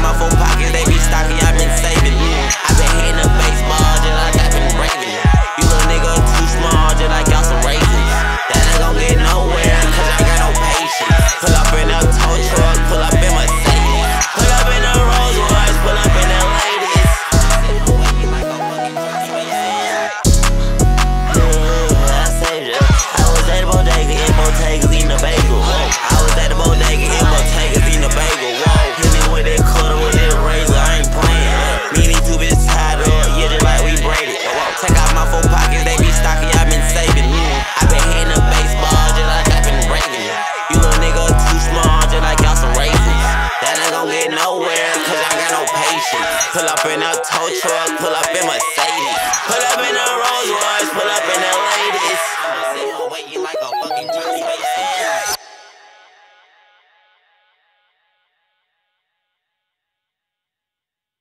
my full pockets, they be stocky, I been saving. I been hitting the baseball just like I been breaking. You little nigga too small, just like y'all some raisins. That ain't gon' get nowhere, cause I got no patience. Pull up in a tow truck, pull up in Mercedes. Pull up in a Rolls Royce, pull up in the ladies. I saved ya. I was at the bodega in bottegas eating a bagel. I was at the bodega in bottegas eating a bagel. Hit me with that cutter, with that razor, I ain't playing. Me and these two bitches tied up, yeah, just like we braided. Take out my full pockets, they be stocky, I been saving. I been hitting the baseball just like I been breaking. You little nigga too small, just like y'all some raisins. That ain't gon' get nowhere, cause I got no patience. Pull up in a tow truck, pull up in my